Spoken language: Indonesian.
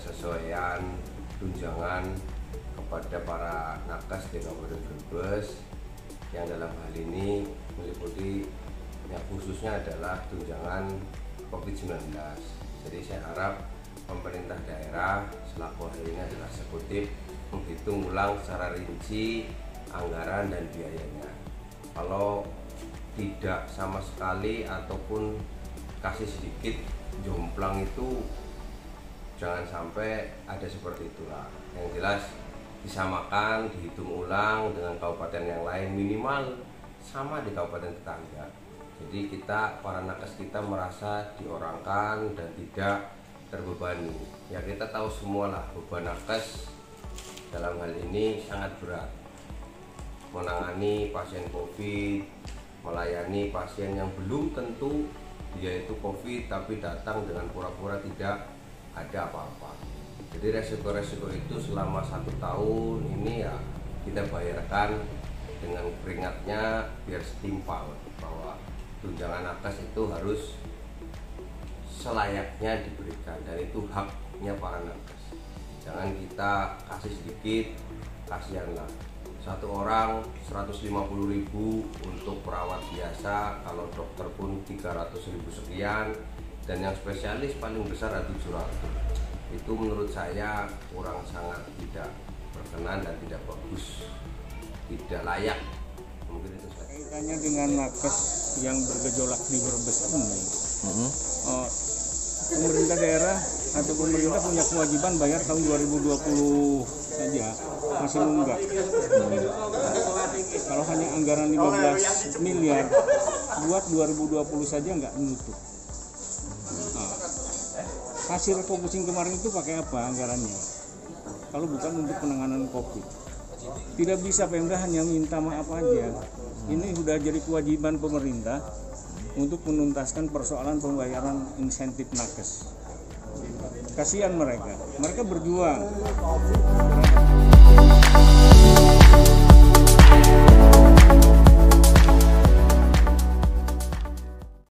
ketidaksesuaian tunjangan kepada para nakes di Kabupaten Brebes yang dalam hal ini meliputi yang khususnya adalah tunjangan COVID-19. Jadi saya harap pemerintah daerah selaku hal ini adalah eksekutif menghitung ulang secara rinci anggaran dan biayanya. Kalau tidak sama sekali ataupun kasih sedikit jomplang itu jangan sampai ada seperti itulah. Yang jelas disamakan, dihitung ulang dengan kabupaten yang lain, minimal sama di kabupaten tetangga. Jadi kita, para nakes kita merasa diorangkan dan tidak terbebani. Ya kita tahu semua lah beban nakes dalam hal ini sangat berat. Menangani pasien COVID, melayani pasien yang belum tentu dia itu COVID tapi datang dengan pura-pura tidak ada apa-apa. Jadi resiko-resiko itu selama 1 tahun ini ya kita bayarkan dengan keringatnya biar setimpal, bahwa tunjangan nakes itu harus selayaknya diberikan dan itu haknya para nakes. Jangan kita kasih sedikit, kasihanlah. Satu orang 150.000 untuk perawat biasa, kalau dokter pun 300.000 sekian, dan yang spesialis paling besar ada 700. Itu menurut saya kurang sangat tidak berkenan dan tidak bagus, tidak layak. Mungkin itu saja. Kaitannya dengan nakes yang bergejolak di Brebes ini, pemerintah daerah atau pemerintah punya kewajiban bayar tahun 2020 saja, masih nunggak. Kalau hanya anggaran 15 miliar buat 2020 saja nggak menutup. Hasil refocusing kemarin itu pakai apa anggarannya? Kalau bukan untuk penanganan COVID. Tidak bisa Pemda hanya minta maaf aja. Ini sudah jadi kewajiban pemerintah untuk menuntaskan persoalan pembayaran insentif nakes. Kasihan mereka berjuang.